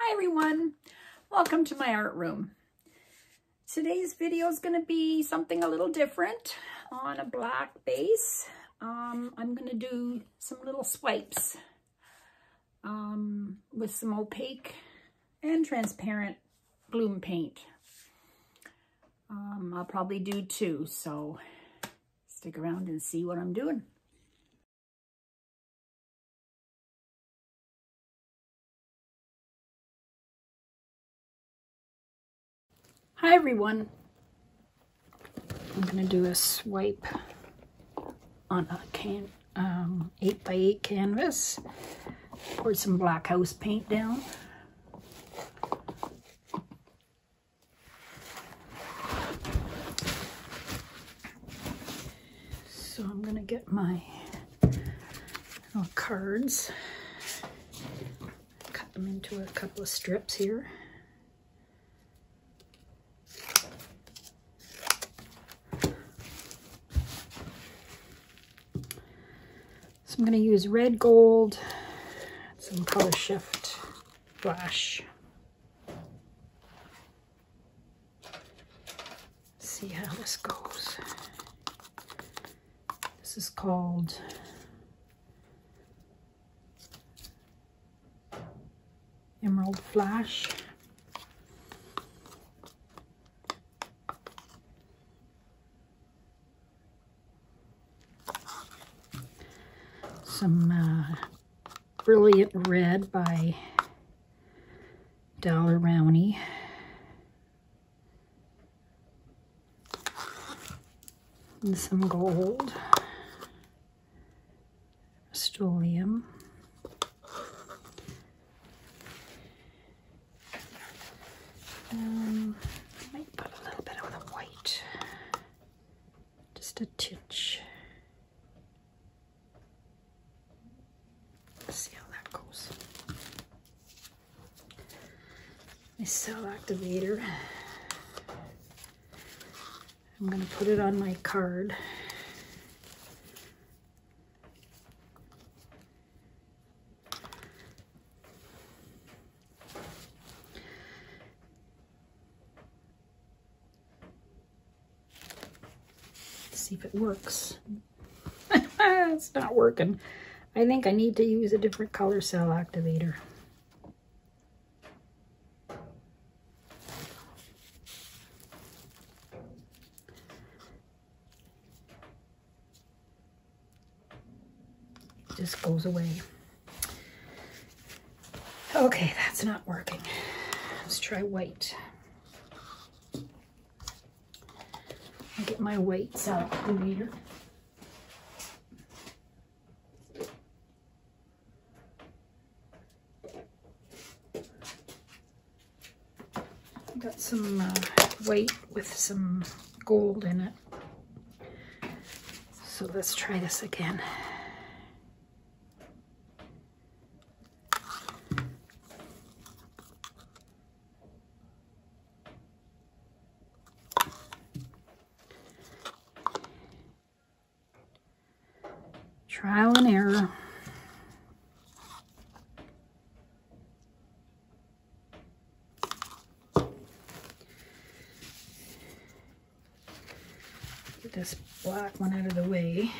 Hi everyone, welcome to my art room. Today's video is going to be something a little different on a black base. I'm going to do some little swipes with some opaque and transparent bloom paint. I'll probably do two, so stick around and see what I'm doing. Hi everyone, I'm going to do a swipe on a 8x8 canvas. Pour some black house paint down. So I'm going to get my little cards, cut them into a couple of strips here. So I'm going to use red gold, some color shift flash. See how this goes. This is called Emerald Flash. Some Brilliant Red by Rowney. And some gold. Rustolium. I might put a little bit of the white. Just a tinge. See how that goes. My cell activator. I'm going to put it on my card. Let's see if it works. It's not working. I think I need to use a different color cell activator. It just goes away. Okay, that's not working. Let's try white. I'll get my white cell activator. Got some white with some gold in it. So let's try this again. Trial and error. Get this black one out of the way.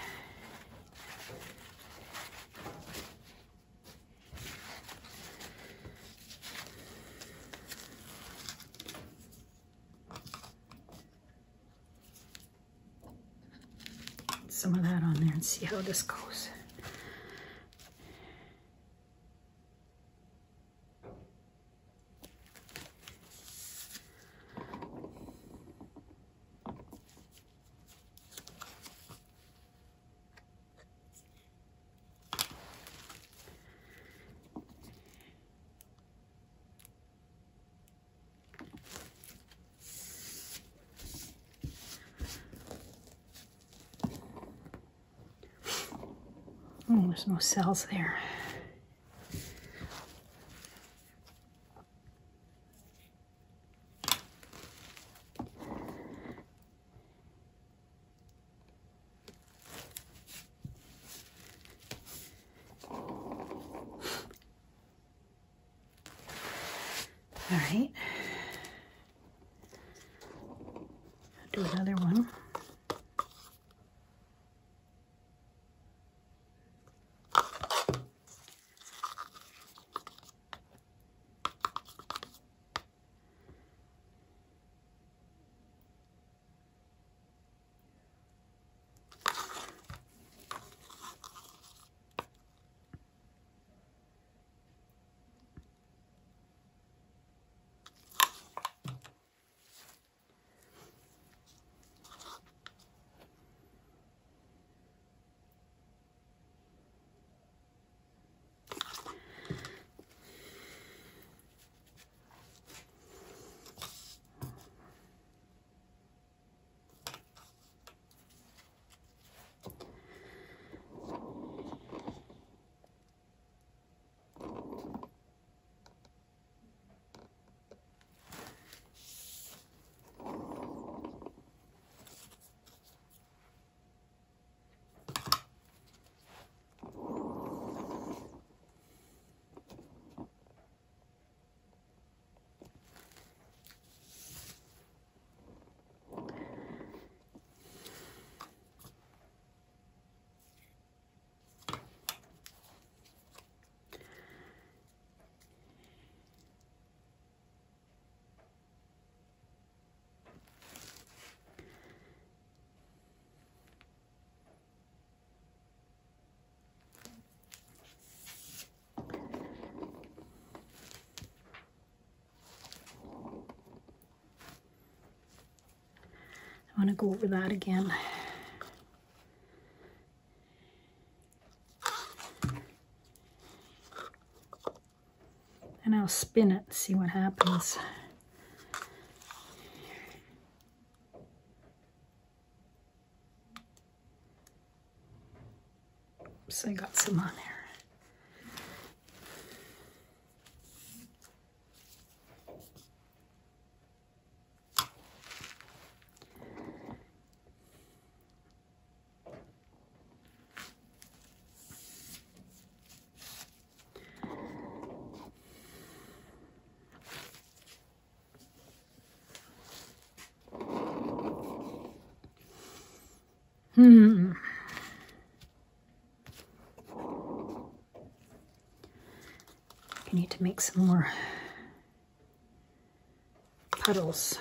Put some of that on there and see how this goes. Oh, there's no cells there. All right. Do another one. I want to go over that again. And I'll spin it, see what happens. Oops, I got some on there. I need to make some more puddles.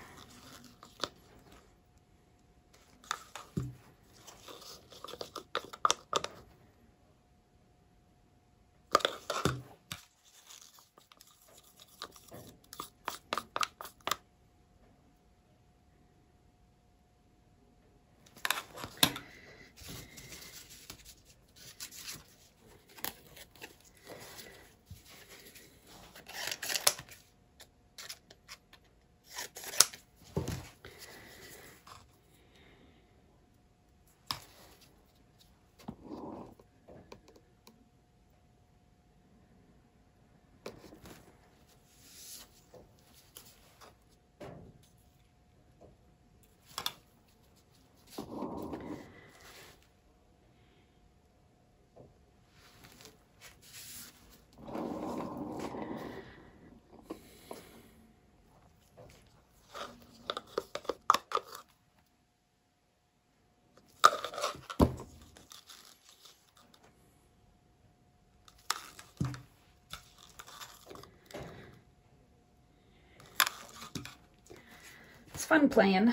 It's fun playing.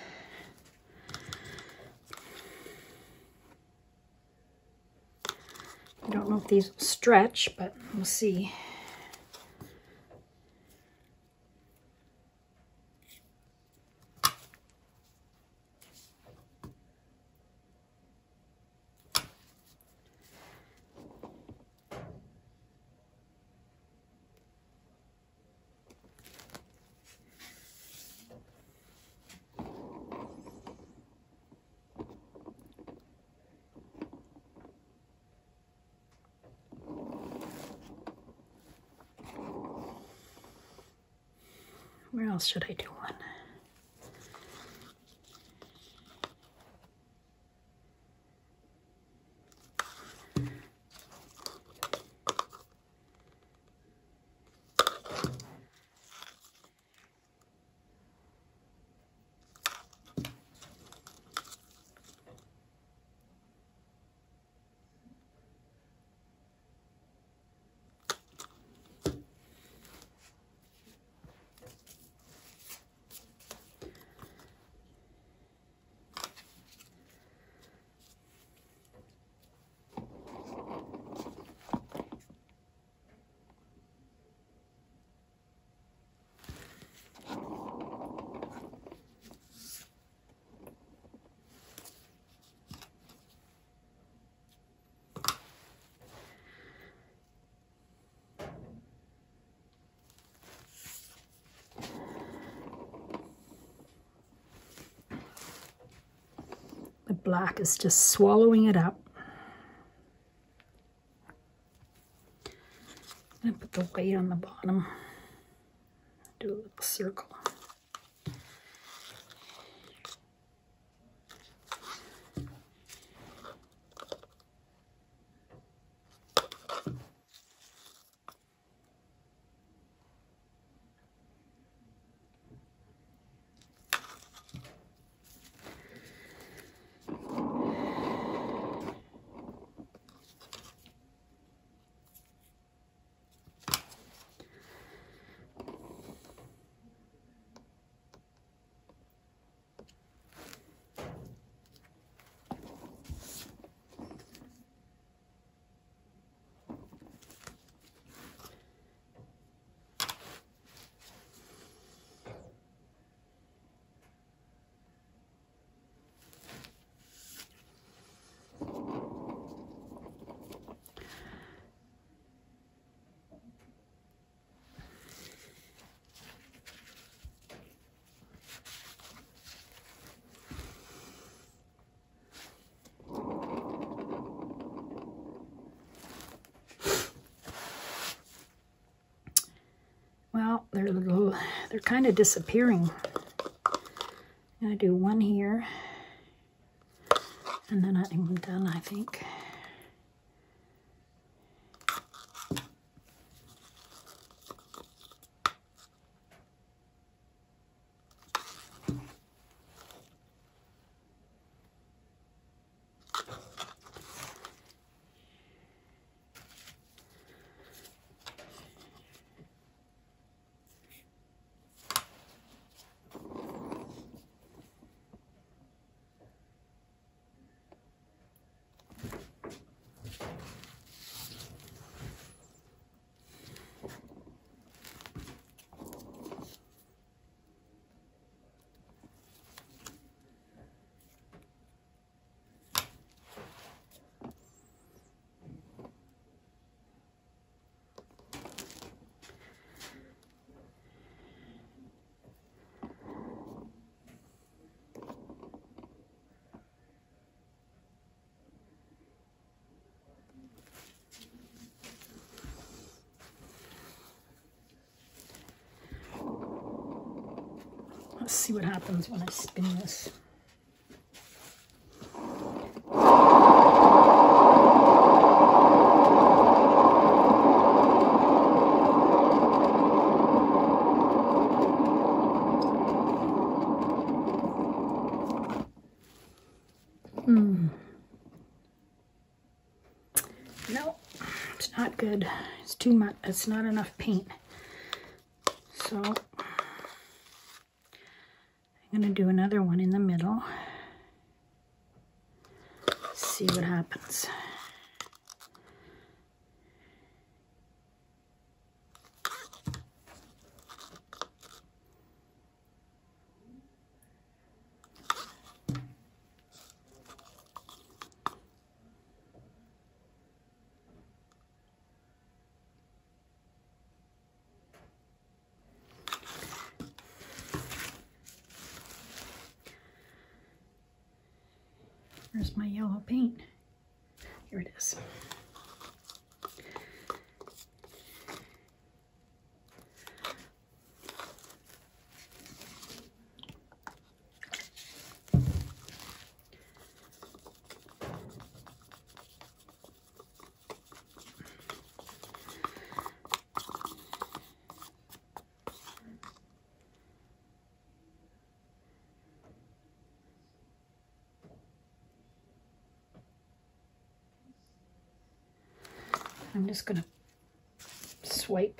I don't know if these will stretch, but we'll see. Where else should I do one? black is just swallowing it up. I'm going to put the white on the bottom. Do a little circle. Well, they're kind of disappearing. I'm gonna do one here, and then I'm done, I think. Let's see what happens when I spin this. No, it's not good. It's too much. It's not enough paint. So I'm going to do another one in the middle. See what happens. Where's my yellow paint? Here it is. I'm just going to swipe.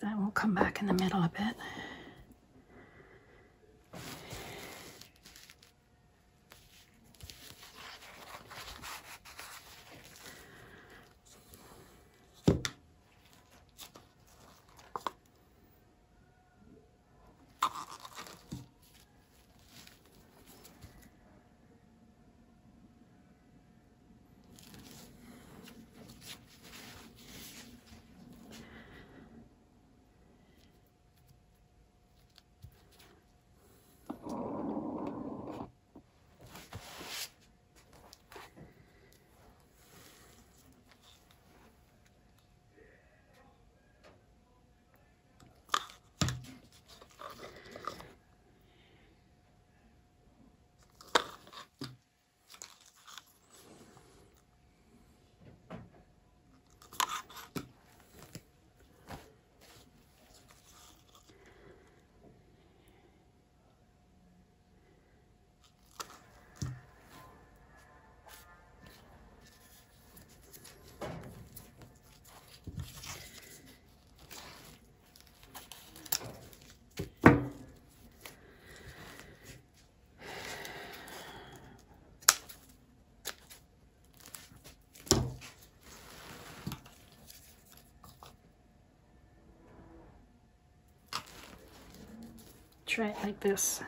That will come back in the middle a bit. Try it like this.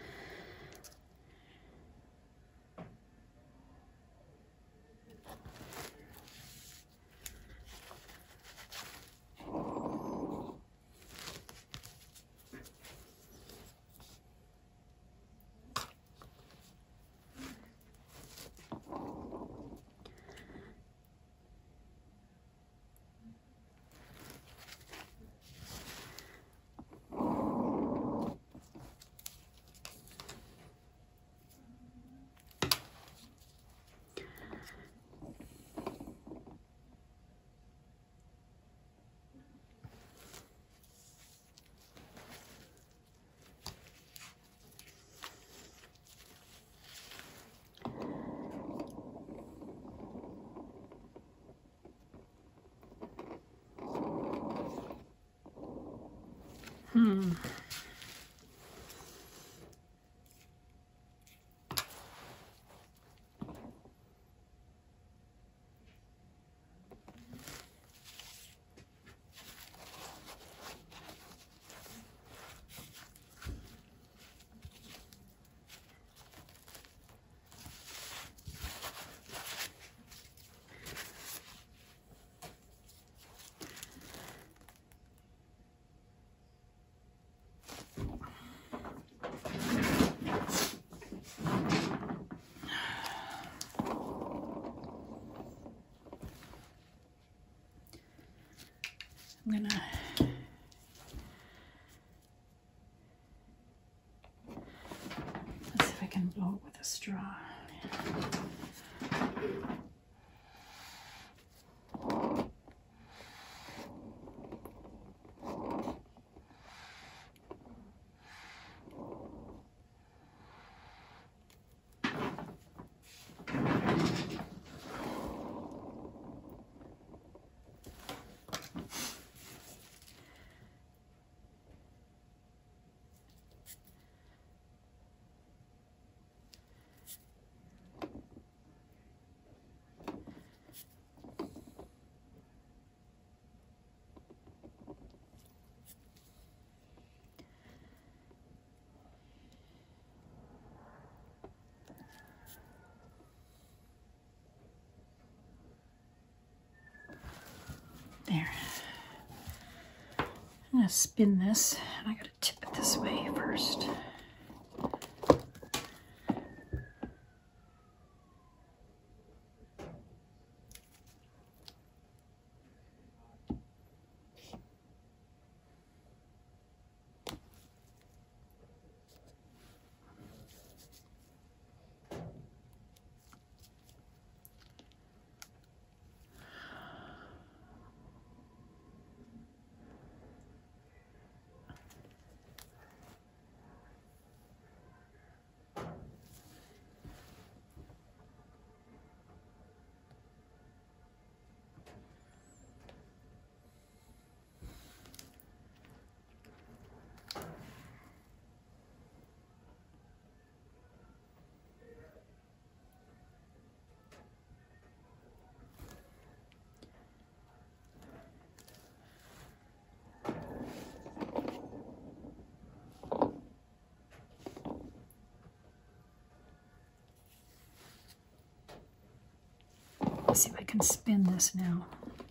I'm gonna let's see if I can blow it with a straw. There. I'm gonna spin this, and I gotta tip it this way first. Let's see if I can spin this now.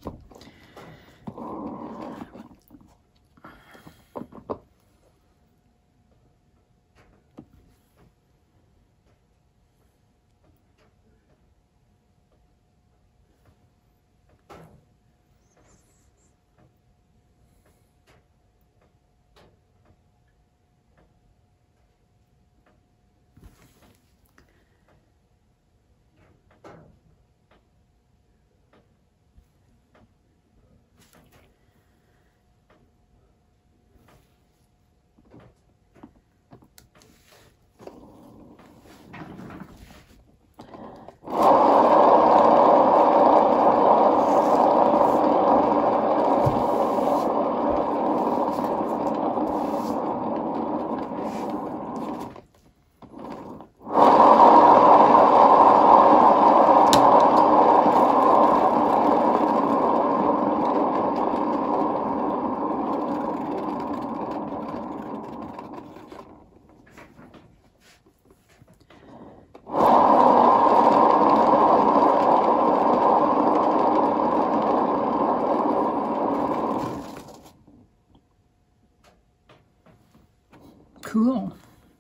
Cool.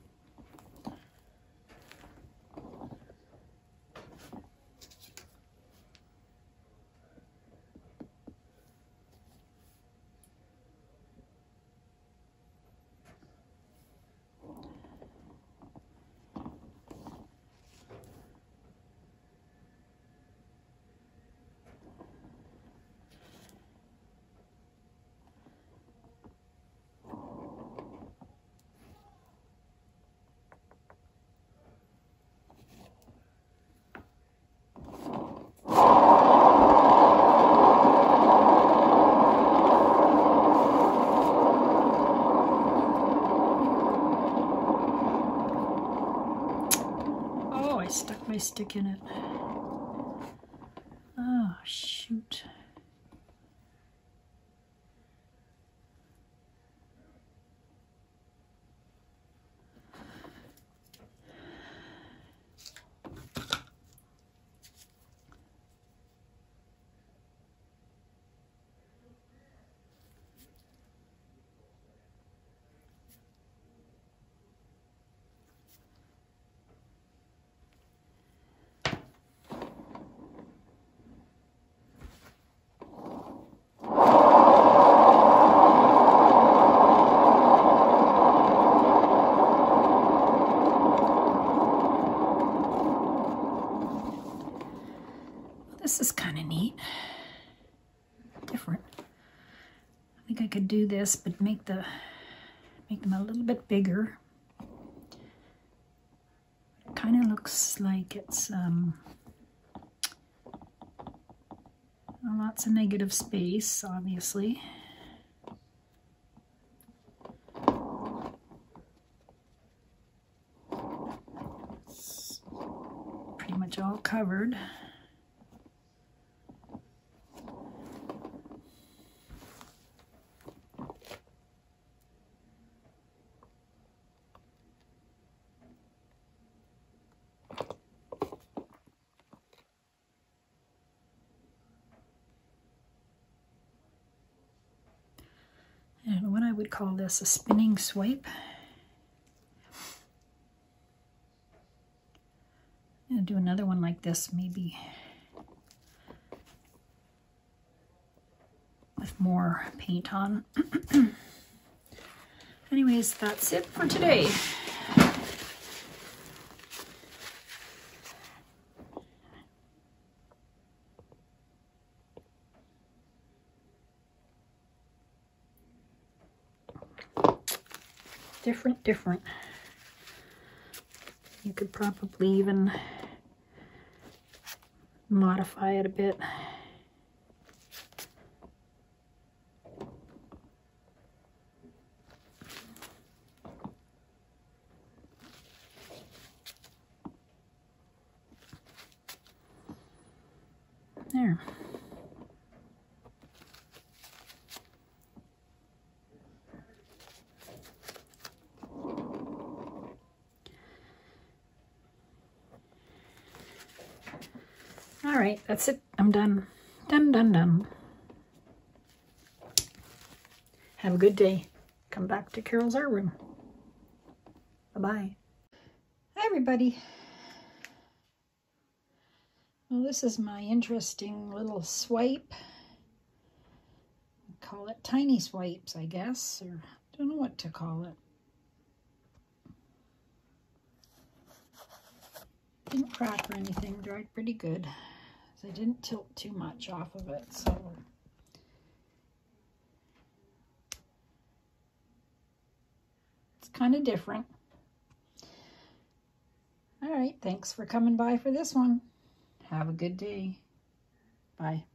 Stuck my stick in it. Oh, shoot. This is kind of neat. Different. I think I could do this, but make them a little bit bigger. It kind of looks like it's lots of negative space, obviously. It's pretty much all covered. And what I would call this a spinning swipe. I'm going to do another one like this, maybe with more paint on. Anyways, that's it for today. Different. You could probably even modify it a bit. There. All right, that's it. I'm done. Done. Have a good day. Come back to Carol's art room. Bye-bye. Hi, everybody. Well, this is my interesting little swipe. I call it tiny swipes, I guess, or I don't know what to call it. Didn't crack or anything, dried pretty good. So I didn't tilt too much off of it, so it's kind of different. All right, thanks for coming by for this one. Have a good day. Bye.